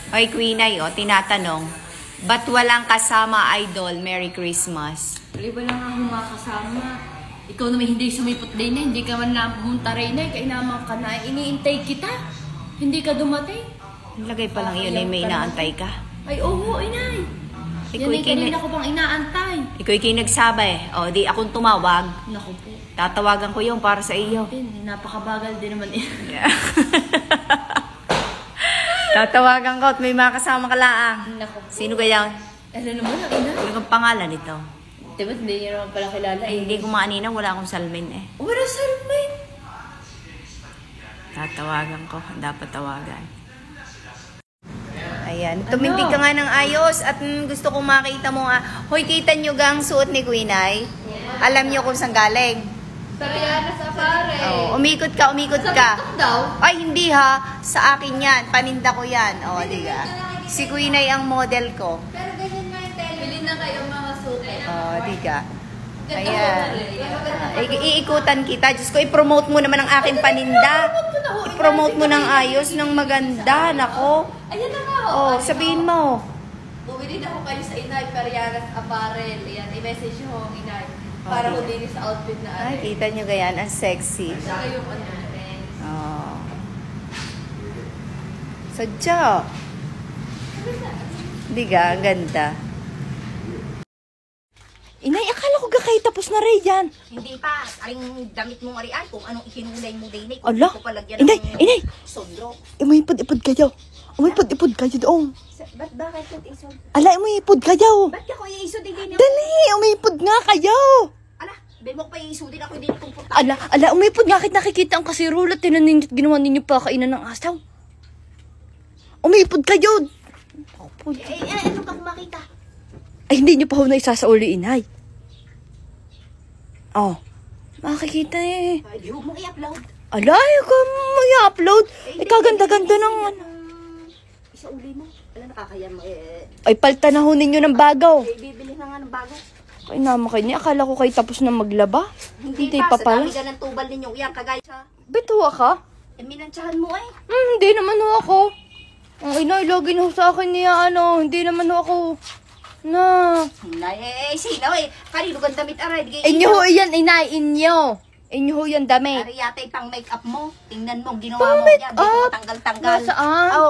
Oy, Queenay, tinatanong, ba't walang kasama, idol? Merry Christmas. Iba lang ako makasama. Ikaw naman hindi sumipot din na, hindi ka man lang pumunta rin na, kainaman ka na, iniintay kita. Hindi ka dumating. Lagay pa lang yun, may inaantay ka. Ay, oo, inay. Yan ay kanina ko pang inaantay. Ikaw nagsabi O, di akong tumawag. Naku po. Tatawagan ko yung para sa iyo. Napakabagal din naman eh. Tatawagan ko at may makasama ka laang. Naku po. Sino kaya? Ano naman ang ina? Ano ang pangalan nito? Diba, hindi niya naman pala kilala eh. Hindi ko maanina, wala akong salmin eh. Wala salmin. Tatawagan ko, dapat tawagan. Ayan, tumindig ka nga ng ayos at gusto kong makita mo nga. Hoy, kita nyo gang suot ni Queenay? Alam nyo kung saan galing? Sariana sa pare. Oh, umikot ka. Sa daw? Ay, hindi ha. Sa akin yan. Paninda ko yan. O, diga. Si Queenay ang model ko. Pero ganyan nga yung tele. Bili na kayo mga suot. O, diga. Ayan. Iikutan kita. Diyos ko, i-promote mo naman ang aking paninda. I-promote mo ng ayos, ng maganda. Nako. Ayan na nga. Oh, sabihin mo. Bumili na ko kayo sa Inay Pariagas Apparel. Ayan, i-message nyo ang Inay. Para ko din sa outfit na Ay, kita nyo ganyan. Ang sexy. Saka yung ano. Oh. Sadya. Hindi ka, ang ganda. Inay, akala ko gakay tapos na rin yan. Hindi pa. Aring damit mong arian kung anong ikinulay mo din. Ala, Inay. Sondro. Umayipod kayo. Umayipod kayo doon. Bakit ito isod? Ala, umayipod kayo. Ba't ako iisod din? Dali, umayipod nga kayo. Ala, bemok pa iisudin ako hindi komportable. Ala, umayipod nga kahit nakikita ang kasirulat. Tinan ninyo at ginawa ninyo pa kainan ng asaw. Umayipod kayo. Ano kang makita? Ay, hindi nyo pa ho na isasauli, Inay. Oh, makikita eh. Ay, di huwag mong i-upload. Ala, ayaw mag-upload. Kaganda-ganda ng ano. Isauli mo. Ala, nakakaya mo Ay, palta na ho ninyo ng bagaw. bibili na nga ng bago. Ay, naman kayo niya. Akala ko kayo tapos na maglaba. Hindi pa pa, pala. sa dami ka ng tubal ninyo. Yan, kagaya sa... Bituwa ka? Minantsahan mo eh. Hindi naman ho ako. Ang Inay, lagi na ho sa akin niya, Hindi naman ho ako. Sinaw eh. Kanino kang damit aray. Inyo ho yan, Inay. Inyo ho yan dami. Ari yata yung pang make-up mo. Tingnan mo, ginawa mo yan. Di ko matanggal-tanggal. Nasaan? Oh.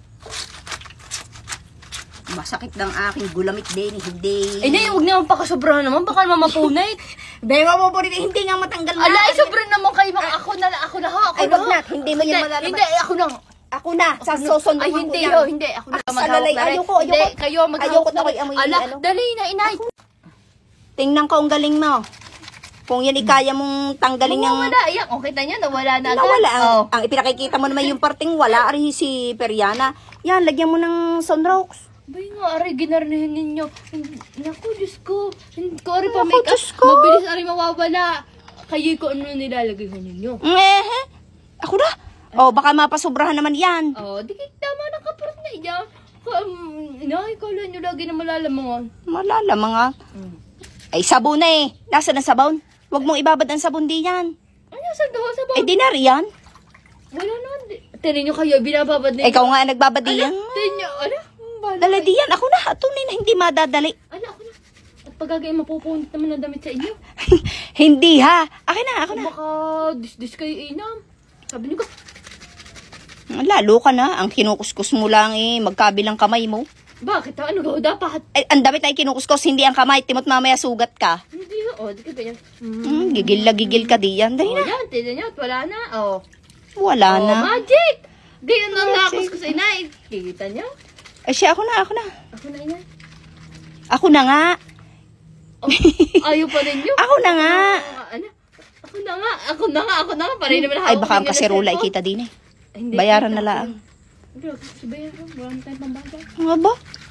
Masakit ng aking gulamit din. Hindi. Inay, huwag naman pakasobrahan naman. Baka naman mapunay. Bewa mo po rin. Hindi nga matanggal na. Ala, sobrang naman kayo. Ako na ho. Ay, wag na. Hindi mo yan malalaman. Hindi, ako na. Ako na. Sa susunod Ay, ko hindi yan. hindi. Ako na Sa maghawak lalay, na rin. ayoko. Hindi, kayo maghawak Ayoko na na rin. amoy Ala, ano. dali na, Inay. Tingnan ko ang galing mo. Kung yan ikaya mong tanggalin yung... Wala, yan. O, kita niya, nawala na agad. Nawala. Ang ipinakikita mo naman yung parting wala. Ari si Periana. Yan, lagyan mo ng sunrocks. Bay nga, aray, ginarnihin ninyo. Naku, Diyos ko. Hindi ko, aray, pa Naku, make up. Diyos ko. Mabilis, aray, mawawala. Kayo ko ano nilalagay ko ninyo. Ako na. Oh, baka mapasobrahan naman yan. Oh, di tama na kapurot na iya. Inay, kala nyo lagi na malalamangan. Malalamang nga. Ay, sabon na eh. Nasaan ang sabon? Huwag mong ibabad ang sabon di yan. Ano, saan daw sa bawang? Eh, di na riyan. Wala naman. Tinan nyo kayo, binababad ninyo. Ikaw nga nagbabad di yan. Tinan nyo, ano? Dala di yan. Ako na. Tunay na hindi madadali. Ano, ako na. At pagkagay, mapupunit naman ang damit sa inyo. Hindi ha. Akin na, ako na. Baka dis kayo inam. Sabi niyo ko. Lalo ka na. Ang kinukuskus mo lang eh. Magkabilang kamay mo. Bakit? Ano gaw dapat? Eh, ang damit ay kinukuskus, hindi ang kamay. Timot mamaya sugat ka. Hindi, di ka ganyan. Gigil ka di yan. Dali na. Yan, tinan nyo, at wala na. Wala na. Magic! Ganyan ang nakos ko sa inay. Kikita nyo? Ay, siya, ako na. Ako na inay. Ako na nga. Ayaw pa rin nyo? Ako na nga. Ano? Ako na nga. Paray naman Ay, baka ang kaserola kita din eh. Bayaran na lang. Hindi, bayaran. Walang tayong pambagay. Nga ba?